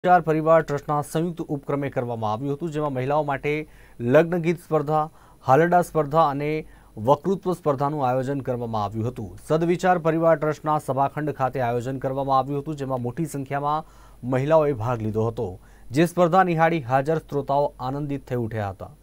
ચાર પરિવાર ટ્રસ્ટના સંયુક્ત ઉપક્રમે કરવામાં આવ્યું હતું, જેમાં મહિલાઓ માટે લગ્ન ગીત સ્પર્ધા, હાલરડા સ્પર્ધા અને વક્તૃત્વ સ્પર્ધાનું આયોજન કરવામાં આવ્યું હતું. સદવિચાર પરિવાર ટ્રસ્ટના સભાખંડ ખાતે આયોજન કરવામાં આવ્યું હતું, જેમાં મોટી સંખ્યામાં મહિલાઓએ ભાગ લીધો હતો. જે સ્પર્ધા નિહાળી હાજર શ્રોતાઓ આનંદિત થઈ ઉઠ્યા હતા.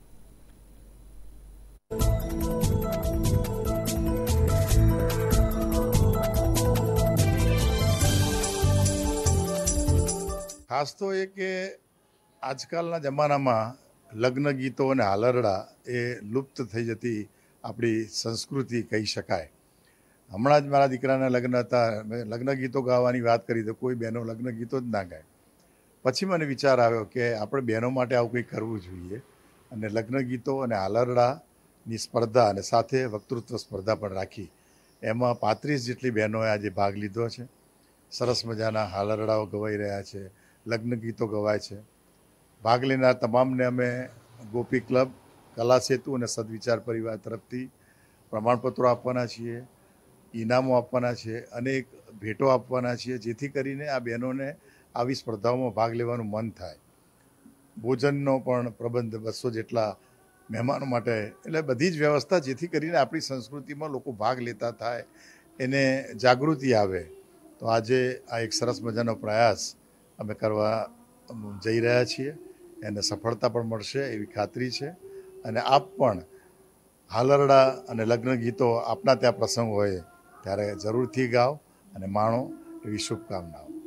ખાસ તો એ કે આજકાલના જમાનામાં લગ્ન ગીતો અને હાલરડા એ લુપ્ત થઈ જતી આપણી સંસ્કૃતિ કહી શકાય. હમણાં જ મારા દીકરાના લગ્ન હતા, મેં લગ્ન ગીતો ગાવાની વાત કરી તો કોઈ બહેનો લગ્ન ગીતો જ ના ગાય. પછી મને વિચાર આવ્યો કે આપણે બહેનો માટે આવું કંઈક કરવું જોઈએ અને લગ્ન ગીતો અને હાલરડાની સ્પર્ધા અને સાથે વક્તૃત્વ સ્પર્ધા પણ રાખી. એમાં 35 જેટલી બહેનોએ આજે ભાગ લીધો છે. સરસ મજાના હાલરડાઓ ગવાઈ રહ્યા છે, લગ્ન ગીતો ગવાય છે. ભાગ લેનાર તમામને અમે ગોપી ક્લબ, કલા સેતુ અને સદવિચાર પરિવાર તરફથી પ્રમાણપત્રો આપવાના છીએ, ઇનામો આપવાના છે, અનેક ભેટો આપવાના છીએ, જેથી કરીને આ બહેનોને આવી સ્પર્ધાઓમાં ભાગ લેવાનું મન થાય. ભોજનનો પણ પ્રબંધ 200 જેટલા મહેમાનો માટે, એટલે બધી જ વ્યવસ્થા જેથી કરીને આપણી સંસ્કૃતિમાં લોકો ભાગ લેતા થાય, એને જાગૃતિ આવે. તો આજે આ એક સરસ મજાનો પ્રયાસ અમે કરવા જઈ રહ્યા છીએ. એને સફળતા પણ મળશે એવી ખાતરી છે. અને આપ પણ હાલરડા અને લગ્ન ગીતો આપના ત્યાં પ્રસંગ હોય ત્યારે જરૂરથી ગાઓ અને માણો એવી શુભકામનાઓ.